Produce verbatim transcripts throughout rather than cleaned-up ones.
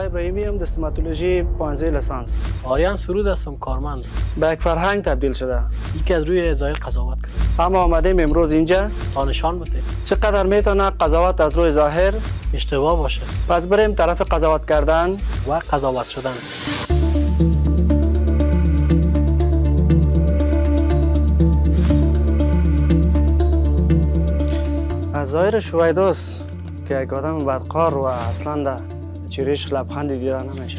عبدالله ابراهیمی هم استوماتولوژی پانزده لیسانس. آریان سرود هستم، کارمند. به یک فرهنگ تبدیل شده. یکی از روی ظاهر قضاوت کرد. اما آمدیم امروز اینجا تا نشان بده چقدر میتونه قضاوت از روی ظاهر اشتباه باشه. پس بریم طرف قضاوت کردن و قضاوت شدن. از ظاهر شویداست که یک آدم بدقار و اصلا در چهرهش لبخندی دیده نمیشه.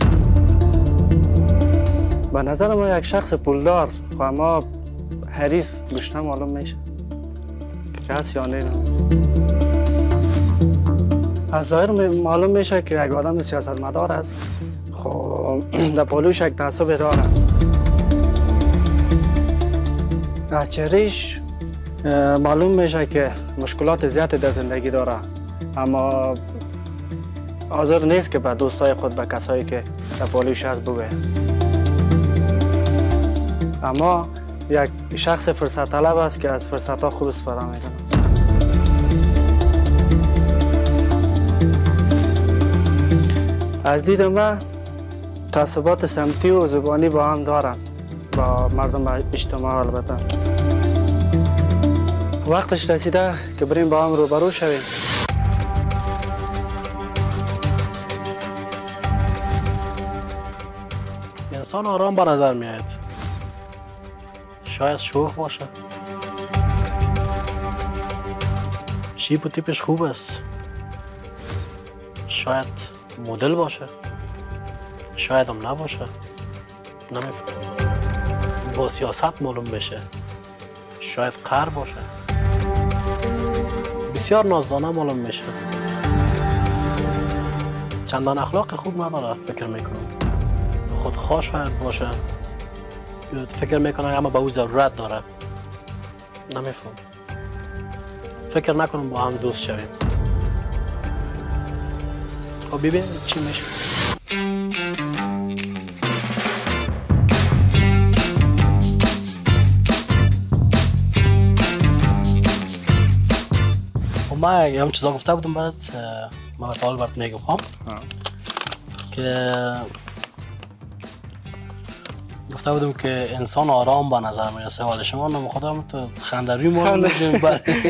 به نظر ما یک شخص پولدار و اما حریص گشنه معلوم میشه که هست یا نه. از ظاهر معلوم میشه که یک آدم سیاستمدار است. خب در پالوش یک تعصب داره. از چهرهش معلوم میشه که مشکلات زیادی در زندگی داره، اما حاضر نیست که به دوستای خود، به کسایی که در پالوش هست بگه. اما یک شخص فرصت طلب است که از فرصت ها خوب استفاده میکنه. از دید من تعصبات سمتی و زبانی با هم دارن، با مردم اجتماع. البته وقتش رسیده که بریم با هم روبرو شویم. انسان آرام به نظر میاد، شاید شوخ باشه، شیپ و تیپش خوب است، شاید مدل باشه، شاید هم نباشه، نمیفهم. با سیاست معلوم بشه، شاید قهر باشه، بسیار نازدانه معلوم میشه، چندان اخلاق خوب نداره. فکر میکنم خودخواه شاید باشه، فکر میکنه اما به او ضرورت داره. نمیفهم. فکر نکنم با هم دوست شویم. خب ببین چی میشه. ما یه چیزا گفته بودم برات، ما به طول برات میگم هم که گفته بودم که انسان آرام به نظر میرسه، ولی شما نام خودم تو خندروی ما میگیم.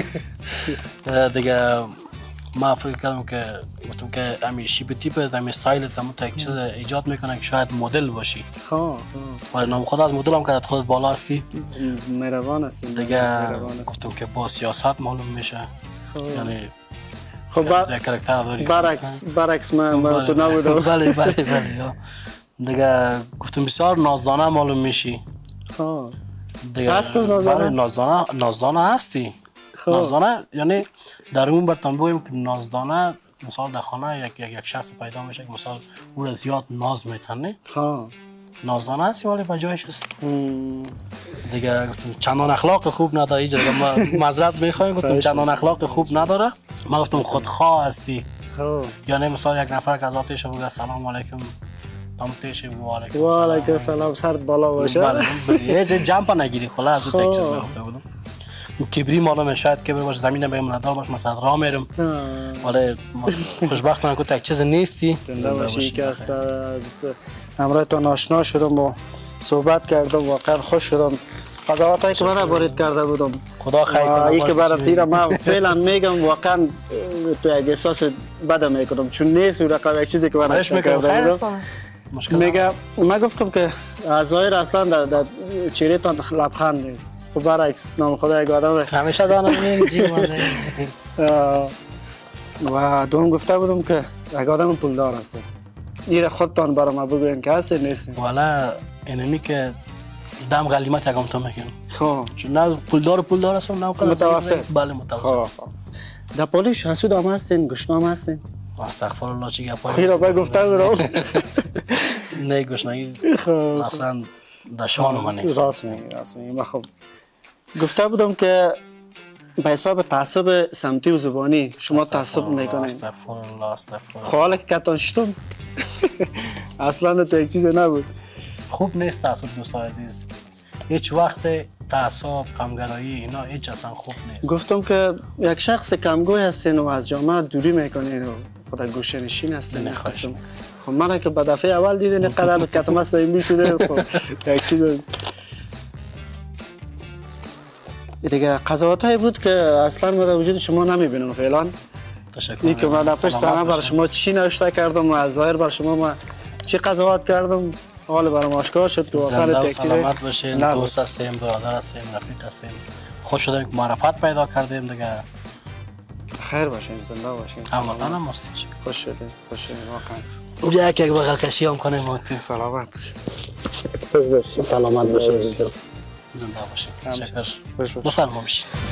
دیگه ما فکر کردم که گفتم که همین شیپ تیپ همین استایل تمام تا یک چیز ایجاد میکنه که شاید مدل باشی. خب ولی نام خود از مدل هم که خودت بالا هستی، مهربان هستی دیگه. گفتم که با سیاست معلوم میشه. یعنی خب برعکس برعکس من تو نبودم. بله بله بله دیگه. گفتم بسیار نازدانه معلوم میشی. خب دیگه بله نازدانه نازدانه هستی. نازدانه یعنی در اون برتان بگویم که نازدانه مثال در خانه یک یک شخص پیدا میشه که مثال او را زیاد ناز میتنه. ها نازدانه هستی ولی به جایش است. دیگه گفتم چندان اخلاق خوب نداره. اینجا ما معذرت میخوایم. گفتم چندان اخلاق خوب نداره. ما گفتم خودخواه هستی. یعنی مثلا یک نفر که از آتیش بگه سلام علیکم، تام تیش بگو علیکم سلام. و علیکم سلام سر بالا باشه. بله یه جای جمپ نگیری. خلاص از یک چیز نگفته بودم. کبری معلومه، شاید کبر باشه، زمین بگم ندار باشه، مثلا راه میرم، ولی خوشبختانه که یک چیز نیستی. زنده باشی که است. امروز تو آشنا شدم و صحبت کردم، واقعا خوش شدم. قضاوتایی که من وارد کرده بودم خدا خیر کنه. این که برای تیر من فعلا میگم واقعا تو یک احساس بد میکنم، چون نیست اون رقم یک چیزی که من کرده بودم. میگم من گفتم که از ظاهر اصلا در چهره تان لبخند نیست. خب برعکس نام خدا یک آدم همیشه دانم میگم. و دوم گفته بودم که یک آدم پولدار هست. این خودتان برای ما بگوین که هست نیست. والا اینمی که دم غلیمت یکم تا میکنم. خب چون نه پولدار پولدار هستم نه متوسط. بله متوسط. در پالوش حسود هم هستین، گشنه هم هستین. استغفر الله چی گپا. خیلی با گفته بودم. نه گشنگی اصلا در شان من نیست. راست میگی راست میگی. من خب گفته بودم که به حساب تعصب سمتی و زبانی شما تعصب میکنید. استغفر الله استغفر الله. خب حالا که کتان شدم اصلا تو یک چیز نبود. خوب نیست تعصب دوستان عزیز. هیچ وقت تعصب کمگرایی اینا هیچ اصلا خوب نیست. گفتم که یک شخص کمگوی هستین و از جامعه دوری میکنین و خود گوشه نشین هستین. خب من که به دفعه اول دیدین قدر کتمه سایمی شده خب یک چیز دیگه قضاوت هایی بود که اصلا ما در وجود شما نمیبینم فعلا. تشکر. این که من در پشت صحنه برای شما چی نوشته کردم و از ظاهر برای شما ما چی قضاوت کردم حال برام آشکار شد. تو زنده و سلامت باشین. دوست هستیم، برادر هستیم، رفیق هستیم. خوش شدیم که معرفت پیدا کردیم دیگه. خیر باشین، زنده باشین. هموطن هم هستیم. خوش شدیم، خوش شدیم واقعا. یک یک بغل کشی هم کنیم موتی. سلامت. سلامت باشین. زنده باشین. تشکر. بفرمایید.